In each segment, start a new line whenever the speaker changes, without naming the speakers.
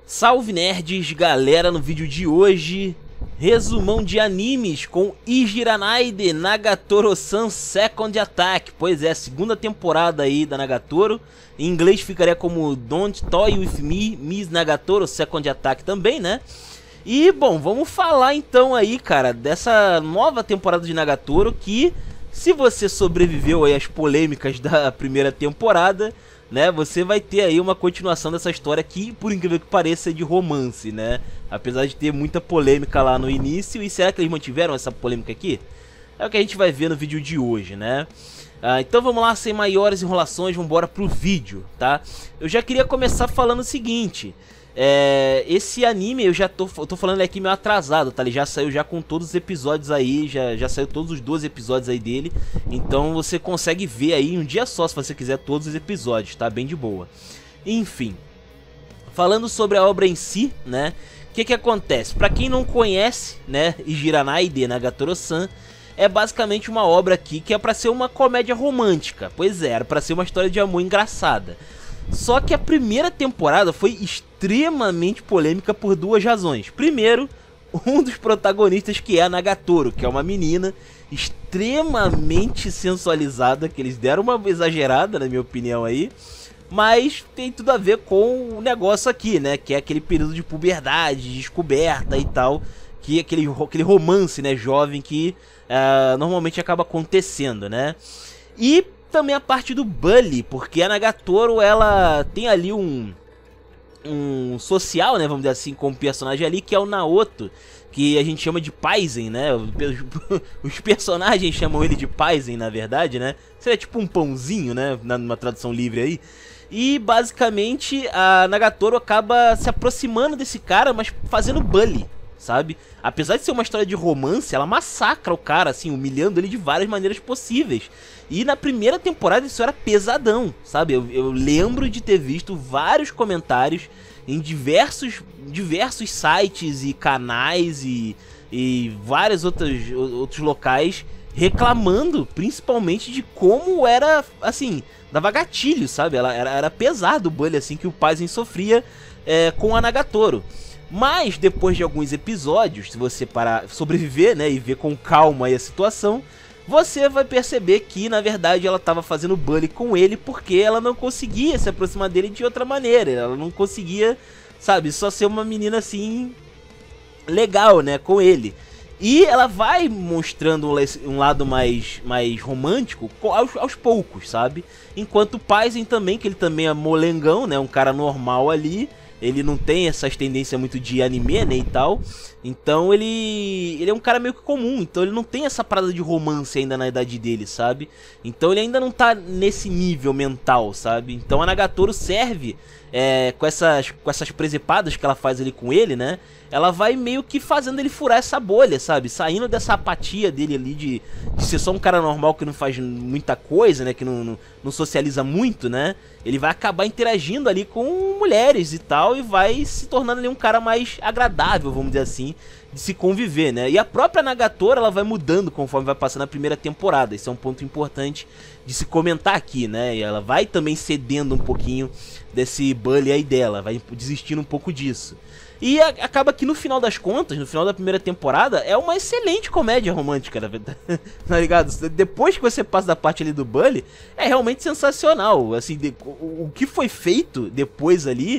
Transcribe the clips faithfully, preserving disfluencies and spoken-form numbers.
Salve nerds, galera, no vídeo de hoje, resumão de animes com Ijiranaide Nagatoro-san Second Attack. Pois é, segunda temporada aí da Nagatoro. Em inglês ficaria como Don't Toy With Me, Miss Nagatoro Second Attack também, né? E, bom, vamos falar então aí, cara, dessa nova temporada de Nagatoro que, se você sobreviveu aí às polêmicas da primeira temporada, né, você vai ter aí uma continuação dessa história que, por incrível que pareça, é de romance, né? Apesar de ter muita polêmica lá no início. E será que eles mantiveram essa polêmica aqui? É o que a gente vai ver no vídeo de hoje, né? Ah, então vamos lá, sem maiores enrolações, vamos embora pro vídeo, tá? Eu já queria começar falando o seguinte. É, esse anime eu já tô, eu tô falando aqui meio atrasado, tá? Ele já saiu já com todos os episódios aí, já, já saiu todos os doze episódios aí dele. Então você consegue ver aí em um dia só, se você quiser, todos os episódios, tá? Bem de boa. Enfim, falando sobre a obra em si, né? O que que acontece? Pra quem não conhece, né, Ijiranaide Nagatoro-san, é basicamente uma obra aqui que é pra ser uma comédia romântica. Pois é, era pra ser uma história de amor engraçada. Só que a primeira temporada foi extremamente polêmica por duas razões. Primeiro, um dos protagonistas, que é a Nagatoro, que é uma menina extremamente sensualizada, que eles deram uma exagerada, na minha opinião aí, mas tem tudo a ver com o negócio aqui, né, que é aquele período de puberdade, descoberta e tal, que é aquele, aquele romance, né, jovem que uh, normalmente acaba acontecendo, né. E também a parte do bully, porque a Nagatoro, ela tem ali um um social, né, vamos dizer assim, com um personagem ali, que é o Naoto, que a gente chama de Paizen, né, os personagens chamam ele de Paizen, na verdade, né, seria tipo um pãozinho, né, numa tradução livre aí. E basicamente a Nagatoro acaba se aproximando desse cara, mas fazendo bully, sabe? Apesar de ser uma história de romance, ela massacra o cara, assim, humilhando ele de várias maneiras possíveis. E na primeira temporada isso era pesadão, sabe? Eu, eu lembro de ter visto vários comentários em diversos, diversos sites e canais e, e vários outros, outros locais reclamando, principalmente, de como era, assim, dava gatilho, sabe? Ela, era, era pesado o bullying, assim, que o Paizen sofria é, com a Nagatoro. Mas depois de alguns episódios, se você parar, sobreviver, né, e ver com calma aí a situação, você vai perceber que, na verdade, ela estava fazendo bullying com ele porque ela não conseguia se aproximar dele de outra maneira. Ela não conseguia, sabe, só ser uma menina assim, legal, né, com ele. E ela vai mostrando um lado mais, mais romântico aos, aos poucos, sabe? Enquanto o Paizen também, que ele também é molengão, né, um cara normal ali. Ele não tem essas tendências muito de anime, né, e tal. Então ele ele é um cara meio que comum. Então ele não tem essa parada de romance ainda na idade dele, sabe? Então ele ainda não tá nesse nível mental, sabe? Então a Nagatoro serve é, com, essas, com essas presepadas que ela faz ali com ele, né? Ela vai meio que fazendo ele furar essa bolha, sabe? Saindo dessa apatia dele ali de, de ser só um cara normal que não faz muita coisa, né? Que não, não, não socializa muito, né? Ele vai acabar interagindo ali com mulheres e tal, e vai se tornando ali um cara mais agradável, vamos dizer assim, de se conviver, né? E a própria Nagatoro, ela vai mudando conforme vai passando a primeira temporada. Isso é um ponto importante de se comentar aqui, né? E ela vai também cedendo um pouquinho desse bully aí dela, vai desistindo um pouco disso. E a, acaba que no final das contas, no final da primeira temporada, é uma excelente comédia romântica, na verdade. Tá ligado? Depois que você passa da parte ali do bully, é realmente sensacional. Assim, de, o, o que foi feito depois ali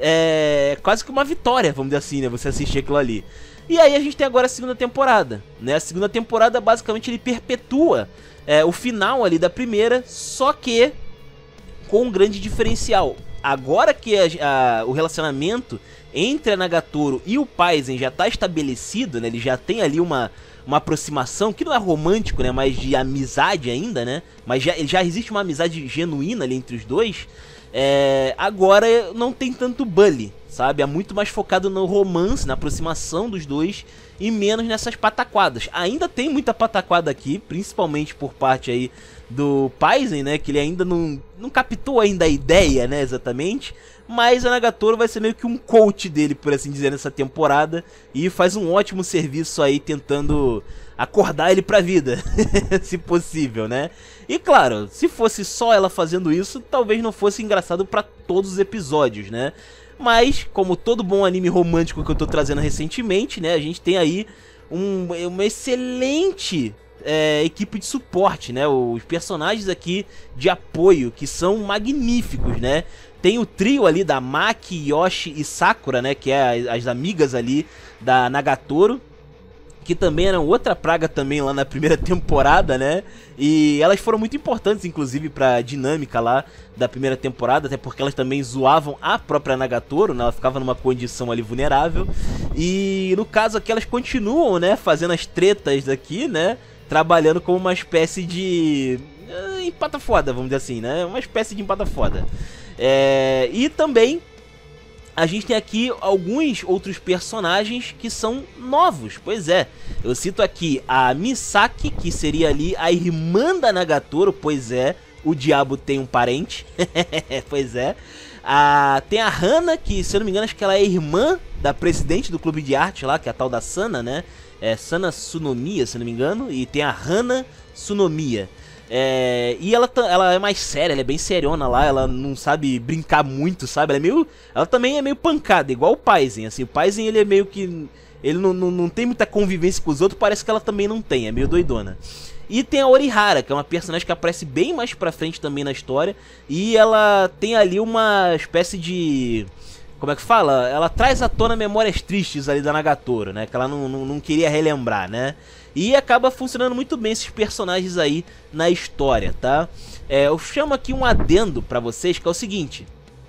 é quase que uma vitória, vamos dizer assim, né? Você assistir aquilo ali. E aí a gente tem agora a segunda temporada, né? A segunda temporada basicamente ele perpetua é, o final ali da primeira, só que com um grande diferencial. Agora que a, a, o relacionamento entre a Nagatoro e o Paizen já está estabelecido, né? Ele já tem ali uma, uma aproximação, que não é romântico, né? Mas de amizade ainda, né? Mas já, já existe uma amizade genuína ali entre os dois. É, agora não tem tanto bully, sabe? É muito mais focado no romance, na aproximação dos dois e menos nessas pataquadas. Ainda tem muita pataquada aqui, principalmente por parte aí do Paizen, né? Que ele ainda não, não captou ainda a ideia, né? Exatamente. Mas a Nagatoro vai ser meio que um coach dele, por assim dizer, nessa temporada. E faz um ótimo serviço aí, tentando acordar ele pra vida, se possível, né? E claro, se fosse só ela fazendo isso, talvez não fosse engraçado pra todos os episódios, né? Mas, como todo bom anime romântico que eu tô trazendo recentemente, né, a gente tem aí um, uma excelente é, equipe de suporte, né, os personagens aqui de apoio, que são magníficos, né. Tem o trio ali da Maki, Yoshi e Sakura, né, que é as amigas ali da Nagatoro, que também eram outra praga também lá na primeira temporada, né? E elas foram muito importantes, inclusive, pra dinâmica lá da primeira temporada, até porque elas também zoavam a própria Nagatoro, né? Ela ficava numa condição ali vulnerável. E no caso aqui elas continuam, né, fazendo as tretas aqui, né? Trabalhando como uma espécie de uh, empata foda, vamos dizer assim, né? Uma espécie de empata foda. É... E também a gente tem aqui alguns outros personagens que são novos, pois é. Eu cito aqui a Misaki, que seria ali a irmã da Nagatoro, pois é, o diabo tem um parente, pois é. A, tem a Hana, que se eu não me engano acho que ela é irmã da presidente do clube de arte lá, que é a tal da Sana, né? É Sana Tsunomiya, se eu não me engano, e tem a Hana Tsunomiya. É, e ela, ela é mais séria, ela é bem seriona lá, ela não sabe brincar muito, sabe? Ela é meio, ela também é meio pancada, igual o Paizen, assim, o Paizen ele é meio que, ele não, não, não tem muita convivência com os outros, parece que ela também não tem, é meio doidona. E tem a Orihara, que é uma personagem que aparece bem mais pra frente também na história, e ela tem ali uma espécie de... Como é que fala? Ela traz à tona memórias tristes ali da Nagatoro, né? Que ela não, não, não queria relembrar, né? E acaba funcionando muito bem esses personagens aí na história, tá? É, eu chamo aqui um adendo pra vocês, que é o seguinte.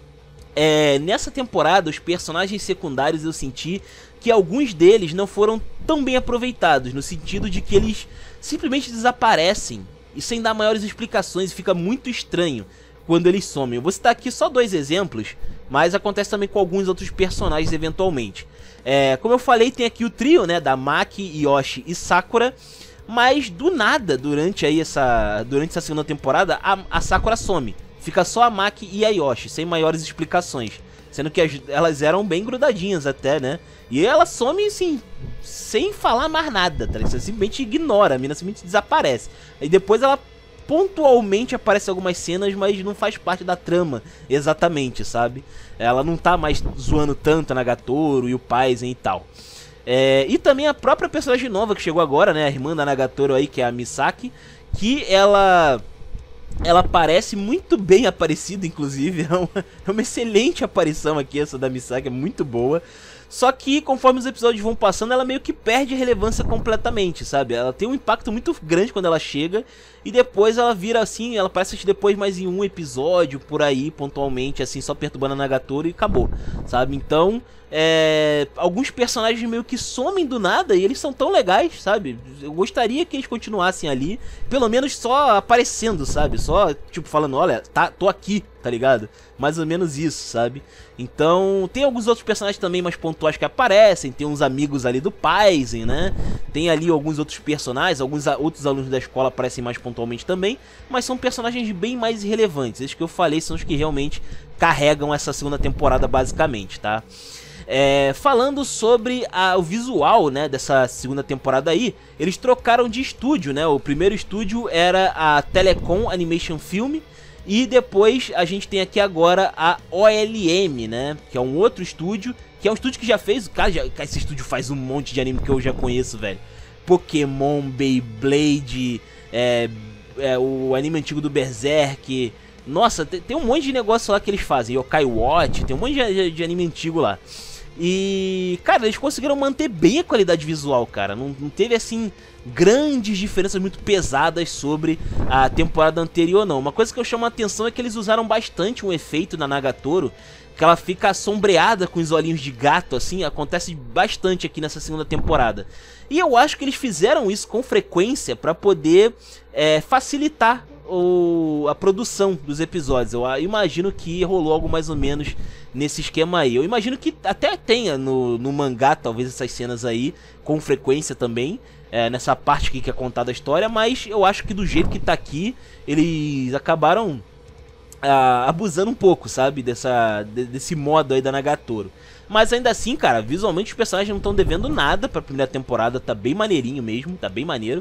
É, nessa temporada, os personagens secundários eu senti que alguns deles não foram tão bem aproveitados, no sentido de que eles simplesmente desaparecem e sem dar maiores explicações, e fica muito estranho quando eles somem. Eu vou citar aqui só dois exemplos, mas acontece também com alguns outros personagens eventualmente. É, como eu falei, tem aqui o trio, né, da Maki, Yoshi e Sakura, mas do nada, durante aí essa, durante essa segunda temporada, a, a Sakura some. Fica só a Maki e a Yoshi, sem maiores explicações, sendo que as, elas eram bem grudadinhas até, né? E ela some, assim, sem falar mais nada, tá? Você simplesmente ignora, a mina simplesmente desaparece. Aí depois ela pontualmente aparece algumas cenas, mas não faz parte da trama exatamente, sabe? Ela não tá mais zoando tanto a Nagatoro e o Paizen e tal. É, e também a própria personagem nova que chegou agora, né? A irmã da Nagatoro aí, que é a Misaki, que ela... Ela parece muito bem aparecida, inclusive. É uma, é uma excelente aparição aqui, essa da Misaki, é muito boa. Só que, conforme os episódios vão passando, ela meio que perde relevância completamente, sabe? Ela tem um impacto muito grande quando ela chega, e depois ela vira assim, ela aparece depois mais em um episódio, por aí, pontualmente, assim, só perturbando a Nagatoro e acabou, sabe? Então, é... alguns personagens meio que somem do nada, e eles são tão legais, sabe? Eu gostaria que eles continuassem ali, pelo menos só aparecendo, sabe? Só, tipo, falando, olha, tá, tô aqui, tá ligado? Mais ou menos isso, sabe? Então, tem alguns outros personagens também mais pontuais que aparecem, tem uns amigos ali do Paizen, né? Tem ali alguns outros personagens, alguns outros alunos da escola aparecem mais pontualmente também, mas são personagens bem mais irrelevantes. Esses que eu falei são os que realmente carregam essa segunda temporada, basicamente, tá? É, falando sobre a, o visual, né, dessa segunda temporada aí, eles trocaram de estúdio, né? O primeiro estúdio era a Telecom Animation Film, e depois a gente tem aqui agora a O L M, né? Que é um outro estúdio, que é um estúdio que já fez... Cara, já, esse estúdio faz um monte de anime que eu já conheço, velho. Pokémon, Beyblade, é, é, o anime antigo do Berserk. Nossa, tem, tem um monte de negócio lá que eles fazem. Yokai Watch, tem um monte de, de, de anime antigo lá. E, cara, eles conseguiram manter bem a qualidade visual, cara. Não, não teve, assim, grandes diferenças muito pesadas sobre a temporada anterior, não. Uma coisa que eu chamo a atenção é que eles usaram bastante um efeito na Nagatoro, que ela fica sombreada com os olhinhos de gato, assim. Acontece bastante aqui nessa segunda temporada. E eu acho que eles fizeram isso com frequência pra poder é, facilitar o, a produção dos episódios. Eu imagino que rolou algo mais ou menos nesse esquema aí. Eu imagino que até tenha no, no mangá, talvez, essas cenas aí, com frequência também, é, nessa parte aqui que é contada a história, mas eu acho que do jeito que tá aqui, eles acabaram ah, abusando um pouco, sabe, dessa, de, desse modo aí da Nagatoro. Mas ainda assim, cara, visualmente os personagens não estão devendo nada pra primeira temporada, tá bem maneirinho mesmo, tá bem maneiro.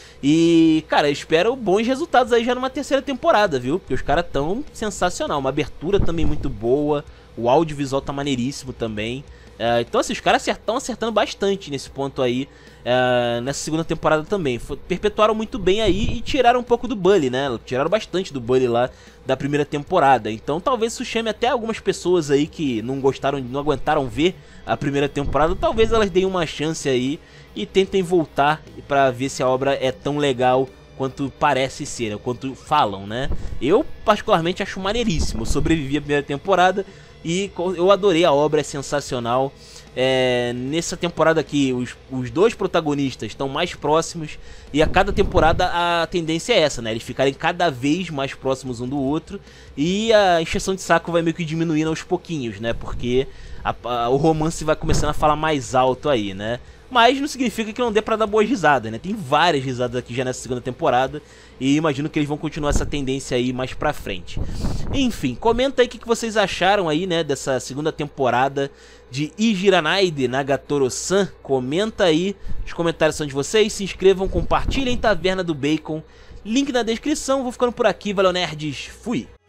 E, cara, eu espero bons resultados aí já numa terceira temporada, viu? Porque os caras tão sensacional. Uma abertura também muito boa, O audiovisual tá maneiríssimo também. Uh, então assim, os caras estão acertando bastante nesse ponto aí, uh, nessa segunda temporada também. Foi, perpetuaram muito bem aí e tiraram um pouco do bully, né? Tiraram bastante do bully lá da primeira temporada. Então talvez isso chame até algumas pessoas aí que não gostaram, não aguentaram ver a primeira temporada. Talvez elas deem uma chance aí e tentem voltar pra ver se a obra é tão legal quanto parece ser, né? Quanto falam, né? Eu particularmente acho maneiríssimo. Eu sobrevivi à primeira temporada e eu adorei a obra, é sensacional. É, nessa temporada aqui, os, os dois protagonistas estão mais próximos. E a cada temporada a tendência é essa, né? Eles ficarem cada vez mais próximos um do outro. E a encheção de saco vai meio que diminuindo aos pouquinhos, né? Porque a, a, o romance vai começando a falar mais alto aí, né? Mas não significa que não dê pra dar boas risadas, né? Tem várias risadas aqui já nessa segunda temporada. E imagino que eles vão continuar essa tendência aí mais pra frente. Enfim, comenta aí o que vocês acharam aí, né? Dessa segunda temporada de Ijiranaide Nagatoro-san. Comenta aí, os comentários são de vocês. Se inscrevam, compartilhem Taverna do Bacon. Link na descrição. Vou ficando por aqui. Valeu, nerds. Fui!